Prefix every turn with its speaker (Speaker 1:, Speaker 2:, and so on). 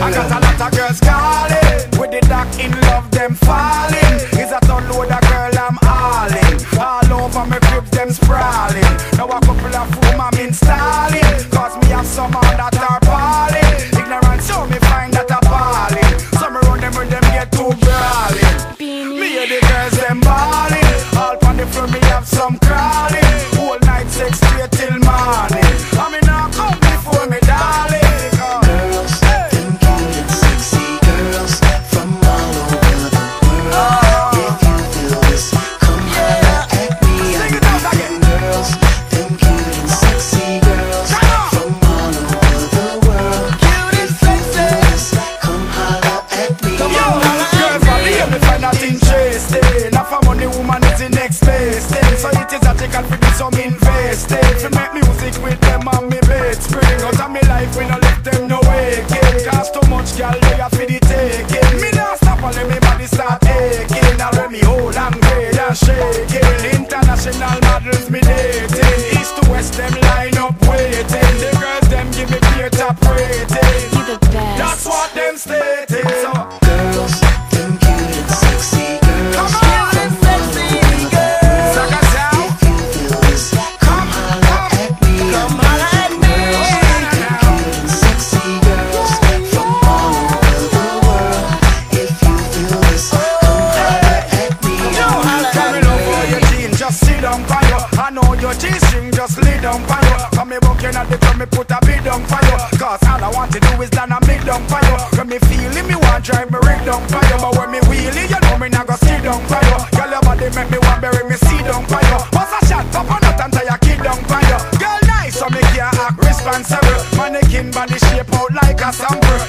Speaker 1: I got a lot of girls calling, with the dark in love, them falling. Is a ton load of girl I'm hauling. All over my crib, them sprawling. Now a couple of room I'm installing, cause me have some on that are balling. Ignorant so me find that appalling. Some around them when them get too brawling. Me hear the girls them balling. All on the floor me have some crawling. Whole night sex straight till morning. I mean now come before me darling.
Speaker 2: Girls, them cute and sexy girls from all over the world. If you feel this, come holler at me.
Speaker 1: Sing it out again.
Speaker 2: Girls, them cute and sexy girls from all over the world. If you feel this, come holler at me.
Speaker 1: Yo, girls are here, me find that interesting. Now for money, woman is the next best thing. So it is a take and for this some investing. To make music with them on me bed spring. Out of me life, we no let them no waking. Cause too much girl, they are for the taking. Me not stop and let me body start aching. Now let me hold and grade and shaking. International models me dating. East to west, them line up waiting. The girls, them give me clear top rating.
Speaker 3: You the best.
Speaker 1: That's what them stating. So
Speaker 2: Girls, them cute and sexy girls.
Speaker 1: come on, sexy girls. If
Speaker 2: you feel this, come holler at me.
Speaker 1: Come holler at me.
Speaker 2: Cute and sexy girls from all over the world. If you feel this, come holler at me.
Speaker 1: Come in over your jeans, just sit down for you. I know your G-string, just lay down for you. Come me walking at the club, me put a beat down for you. Cause all I want to do is land a mid down for you. When me feeling, me want drive me rig down for you. But when me wheelie, you know me not go sit down for you. Girl, your body make me want bury me see down for you. What's a shot, pop on out and tie your kid down for you. Girl, nice, so me can't act responsible. Mannequin body shape out like a sample.